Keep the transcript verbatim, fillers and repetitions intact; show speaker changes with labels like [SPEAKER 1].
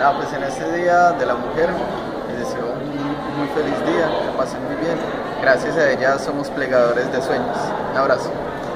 [SPEAKER 1] Ah, pues en este Día de la Mujer les deseo un muy feliz día, que pasen muy bien. Gracias a ella somos plegadores de sueños. Un abrazo.